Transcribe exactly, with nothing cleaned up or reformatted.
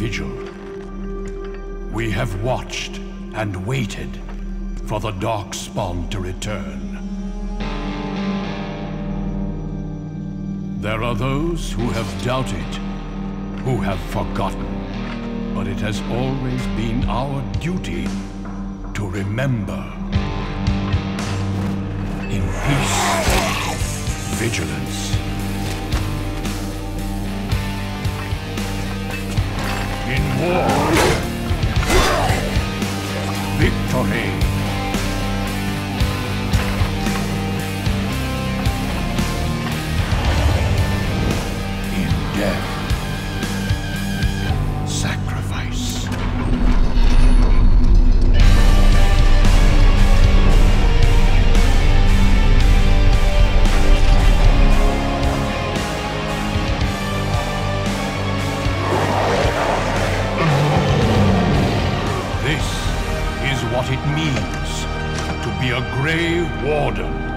vigil. We have watched and waited for the Darkspawn to return. There are those who have doubted, who have forgotten, but it has always been our duty to remember. In peace, vigilance. In war, victory. In death, sacrifice. This is what it means to be a Grey Warden.